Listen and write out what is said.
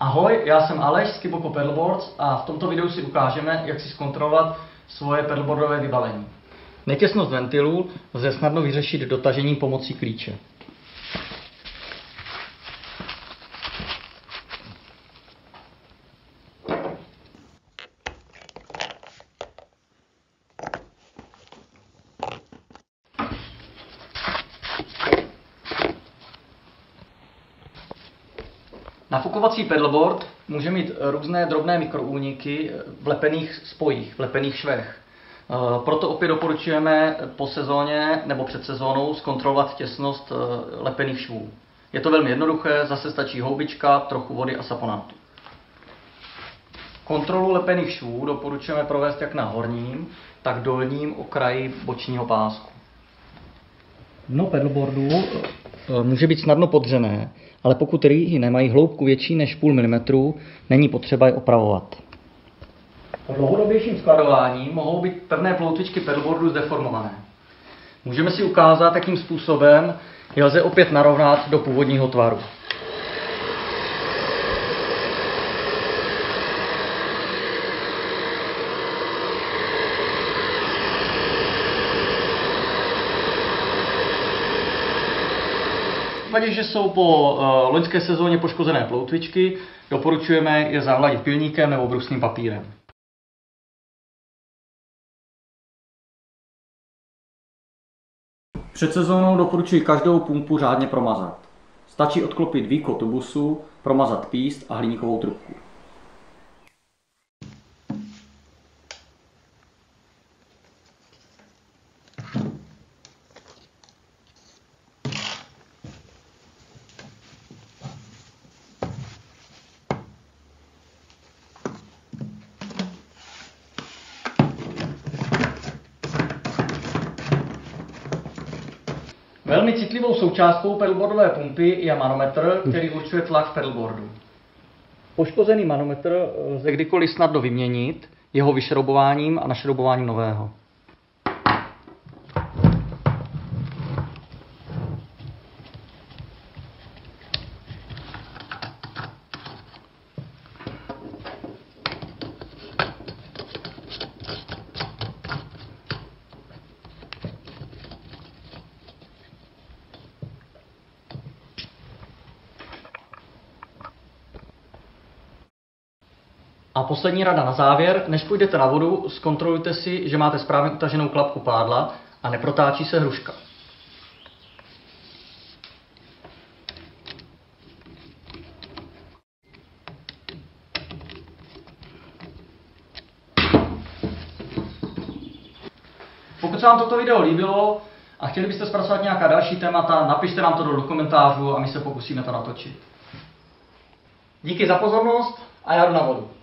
Ahoj, já jsem Aleš z Kiboko Paddleboards a v tomto videu si ukážeme, jak si zkontrolovat svoje paddleboardové vybavení. Netěsnost ventilů lze snadno vyřešit dotažením pomocí klíče. Nafukovací paddleboard může mít různé drobné mikroúniky v lepených spojích, v lepených švech. Proto opět doporučujeme po sezóně nebo před sezónou zkontrolovat těsnost lepených švů. Je to velmi jednoduché, zase stačí houbička, trochu vody a saponátu. Kontrolu lepených švů doporučujeme provést jak na horním, tak dolním okraji bočního pásku. Dno paddleboardu může být snadno podřené, ale pokud rýhy nemají hloubku větší než 0,5 mm, není potřeba je opravovat. Po dlouhodobějším skladování mohou být pevné ploutvičky paddleboardu zdeformované. Můžeme si ukázat, jakým způsobem je lze opět narovnat do původního tvaru. V případě, že jsou po loňské sezóně poškozené ploutvičky, doporučujeme je zahladit pilníkem nebo brusným papírem. Před sezónou doporučuji každou pumpu řádně promazat. Stačí odklopit víko tubusu, promazat píst a hliníkovou trubku. Velmi citlivou součástkou paddleboardové pumpy je manometr, který určuje tlak v paddleboardu. Poškozený manometr lze kdykoliv snadno vyměnit jeho vyšroubováním a našroubováním nového. A poslední rada na závěr, než půjdete na vodu, zkontrolujte si, že máte správně utaženou klapku pádla a neprotáčí se hruška. Pokud se vám toto video líbilo a chtěli byste zpracovat nějaká další témata, napište nám to do komentářů a my se pokusíme to natočit. Díky za pozornost a já jdu na vodu.